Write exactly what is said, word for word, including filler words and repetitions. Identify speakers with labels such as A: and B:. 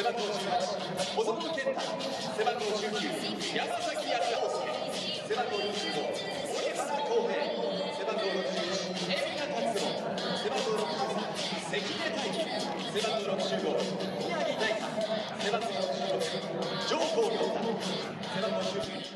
A: 背番号じゅうはち小園健太、背番号じゅうきゅう山崎康介、背番号にじゅうご折原康平、背番号ろくじゅういち海老名達郎、背番号ろくじゅうさん関根大輝、背番号ろくじゅうご宮城大太、背番号ろくじゅうろく上皇亮太、背番号じゅうきゅう